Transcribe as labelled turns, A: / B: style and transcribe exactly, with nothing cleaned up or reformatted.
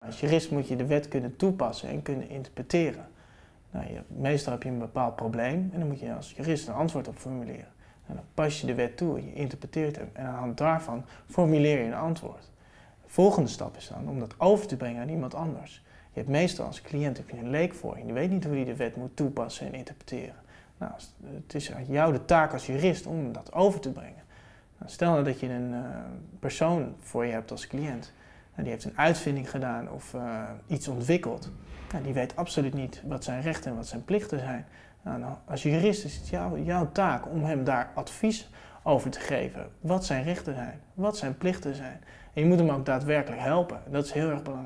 A: Als jurist moet je de wet kunnen toepassen en kunnen interpreteren. Nou, je, meestal heb je een bepaald probleem en dan moet je als jurist een antwoord op formuleren. En dan pas je de wet toe, je interpreteert hem en aan de hand daarvan formuleer je een antwoord. De volgende stap is dan om dat over te brengen aan iemand anders. Je hebt meestal als cliënt heb je een leek voor je, die weet niet hoe hij de wet moet toepassen en interpreteren. Nou, het is aan jou de taak als jurist om dat over te brengen. Nou, stel nou dat je een uh, persoon voor je hebt als cliënt. Nou, die heeft een uitvinding gedaan of uh, iets ontwikkeld. Nou, die weet absoluut niet wat zijn rechten en wat zijn plichten zijn. Nou, nou, als jurist is het jou, jouw taak om hem daar advies over te geven. Wat zijn rechten zijn, wat zijn plichten zijn. En je moet hem ook daadwerkelijk helpen. Dat is heel erg belangrijk.